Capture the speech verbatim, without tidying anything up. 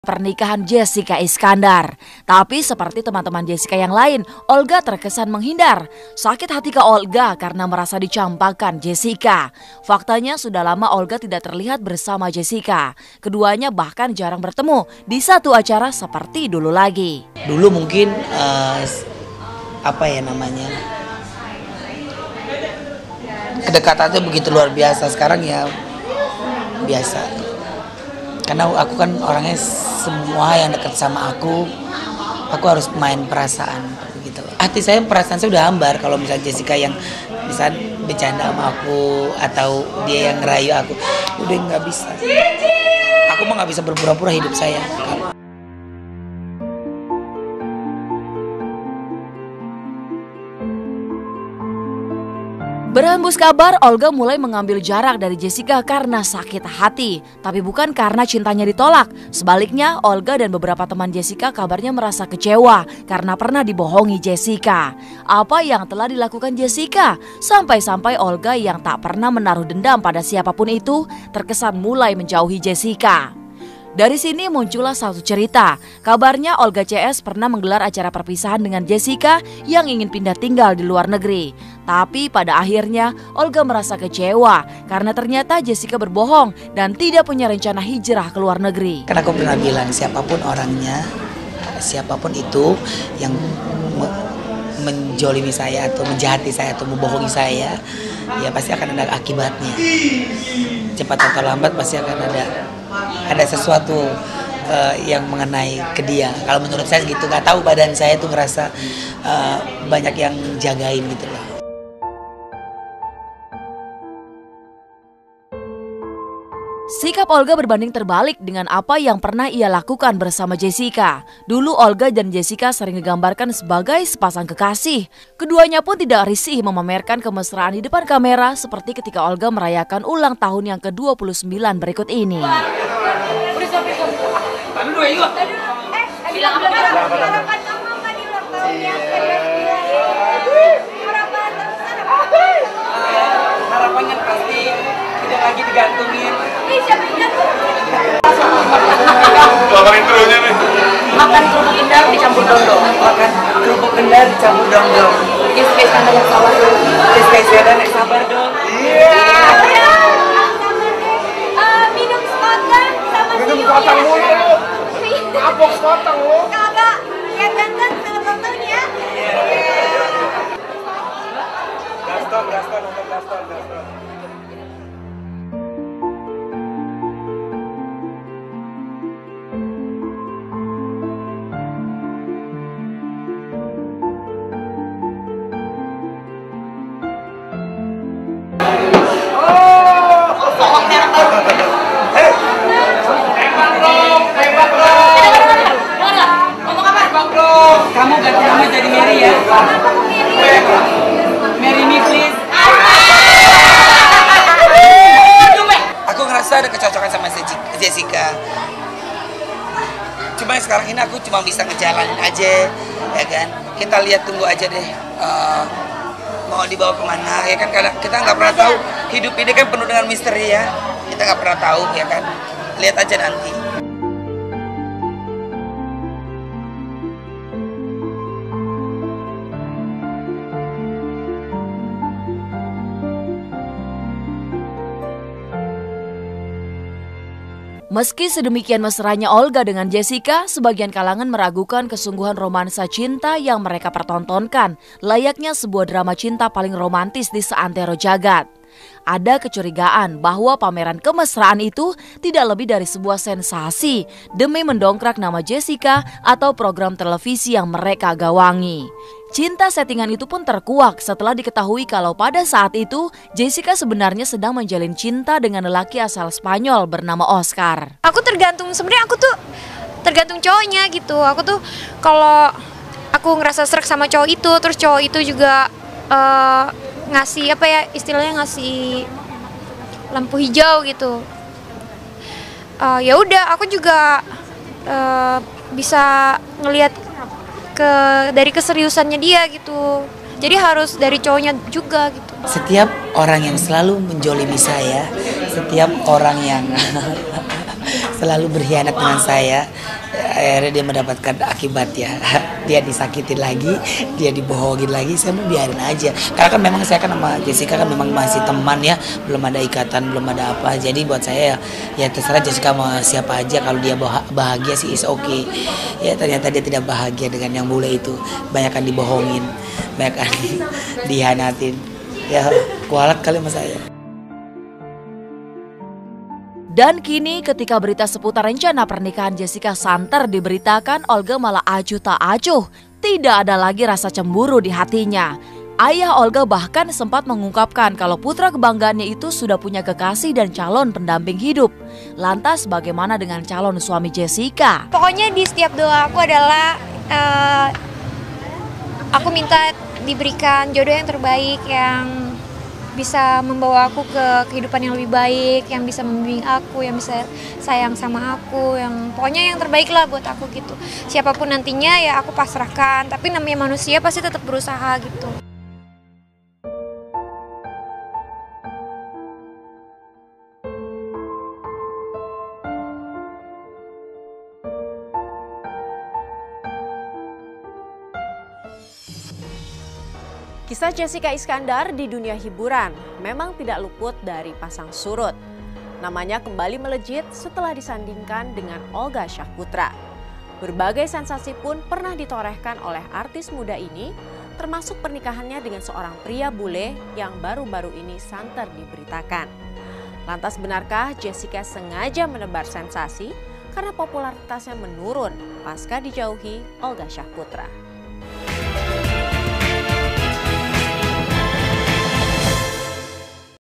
Pernikahan Jessica Iskandar. Tapi seperti teman-teman Jessica yang lain, Olga terkesan menghindar. Sakit hati ke Olga karena merasa dicampakkan Jessica. Faktanya sudah lama Olga tidak terlihat bersama Jessica. Keduanya bahkan jarang bertemu di satu acara seperti dulu lagi. Dulu mungkin uh, apa ya namanya, kedekatannya begitu luar biasa. Sekarang ya biasa. Karena aku kan orangnya semua yang dekat sama aku, aku harus main perasaan begitu. Hati saya, perasaan saya udah hambar kalau misalnya Jessica yang bisa bercanda sama aku atau dia yang ngerayu aku, udah nggak bisa. Aku mah nggak bisa berpura-pura hidup saya. Berhembus kabar, Olga mulai mengambil jarak dari Jessica karena sakit hati. Tapi bukan karena cintanya ditolak. Sebaliknya, Olga dan beberapa teman Jessica kabarnya merasa kecewa karena pernah dibohongi Jessica. Apa yang telah dilakukan Jessica? Sampai-sampai Olga yang tak pernah menaruh dendam pada siapapun itu terkesan mulai menjauhi Jessica. Dari sini muncullah satu cerita. Kabarnya Olga C S pernah menggelar acara perpisahan dengan Jessica yang ingin pindah tinggal di luar negeri. Tapi pada akhirnya Olga merasa kecewa karena ternyata Jessica berbohong dan tidak punya rencana hijrah ke luar negeri. Karena aku pernah bilang siapapun orangnya, siapapun itu yang me- menjolimi saya atau menjahati saya atau membohongi saya, ya pasti akan ada akibatnya. Cepat atau lambat pasti akan ada ada sesuatu uh, yang mengenai ke dia. Kalau menurut saya gitu, nggak tahu, badan saya tuh ngerasa uh, banyak yang jagain gitu loh. Sikap Olga berbanding terbalik dengan apa yang pernah ia lakukan bersama Jessica. Dulu Olga dan Jessica sering digambarkan sebagai sepasang kekasih. Keduanya pun tidak risih memamerkan kemesraan di depan kamera seperti ketika Olga merayakan ulang tahun yang ke dua puluh sembilan berikut ini. Harapannya pasti tidak lagi digantungin. Makan intronya nih. Makan kerupuk Kendal dicampur dondong. Makan kerupuk Kendal dicampur dong-dong. Jessica Iskandar yang sabar dong. Jessica Iskandar yang sabar dong. Iya. Minum sekoteng sama Minum senyum sekoteng ya. mulu. Kapok sekoteng lu. Kagak, lihat ganteng sama tonton ya. Gaston, Gaston, nonton Gaston, Gaston. Kamu ganti nama jadi Mary ya. Mary me please. Aku ngerasa ada kecocokan sama Jessica. Cuma sekarang ini aku cuma bisa ngejalanin aja, ya kan. Kita lihat, tunggu aja deh. Uh, mau dibawa kemana, ya kan? Karena kita nggak pernah tahu. Hidup ini kan penuh dengan misteri ya. Kita nggak pernah tahu, ya kan. Lihat aja nanti. Meski sedemikian mesranya Olga dengan Jessica, sebagian kalangan meragukan kesungguhan romansa cinta yang mereka pertontonkan, layaknya sebuah drama cinta paling romantis di seantero jagat. Ada kecurigaan bahwa pameran kemesraan itu tidak lebih dari sebuah sensasi demi mendongkrak nama Jessica atau program televisi yang mereka gawangi. Cinta settingan itu pun terkuak setelah diketahui kalau pada saat itu Jessica sebenarnya sedang menjalin cinta dengan lelaki asal Spanyol bernama Oscar. Aku tergantung, sebenarnya aku tuh tergantung cowoknya gitu. Aku tuh kalau aku ngerasa serak sama cowok itu, terus cowok itu juga uh, ngasih apa ya istilahnya ngasih lampu hijau gitu. Uh, ya udah, aku juga uh, bisa ngelihat ke dari keseriusannya dia gitu. Jadi harus dari cowoknya juga gitu. Setiap orang yang selalu menjolimi saya, setiap orang yang selalu berkhianat dengan saya, akhirnya dia mendapatkan akibatnya. Dia disakitin lagi, dia dibohongin lagi, saya mau biarin aja. Karena kan memang saya kan sama Jessica kan memang masih teman ya, belum ada ikatan, belum ada apa. Jadi buat saya ya, ya terserah Jessica mau siapa aja, kalau dia bahagia sih is okay. Ya ternyata dia tidak bahagia dengan yang bule itu, banyak kan dibohongin, banyak kan dihianatin. Ya kualat kali sama saya. Dan kini ketika berita seputar rencana pernikahan Jessica santer diberitakan, Olga malah acuh tak acuh. Tidak ada lagi rasa cemburu di hatinya. Ayah Olga bahkan sempat mengungkapkan kalau putra kebanggaannya itu sudah punya kekasih dan calon pendamping hidup. Lantas bagaimana dengan calon suami Jessica? Pokoknya di setiap doa aku adalah uh, aku minta diberikan jodoh yang terbaik, yang bisa membawa aku ke kehidupan yang lebih baik, yang bisa membimbing aku, yang bisa sayang sama aku, yang pokoknya yang terbaik lah buat aku gitu. Siapapun nantinya ya aku pasrahkan, tapi namanya manusia pasti tetap berusaha gitu. Kisah Jessica Iskandar di dunia hiburan memang tidak luput dari pasang surut. Namanya kembali melejit setelah disandingkan dengan Olga Syahputra. Berbagai sensasi pun pernah ditorehkan oleh artis muda ini, termasuk pernikahannya dengan seorang pria bule yang baru-baru ini santer diberitakan. Lantas benarkah Jessica sengaja menebar sensasi karena popularitasnya menurun pasca dijauhi Olga Syahputra?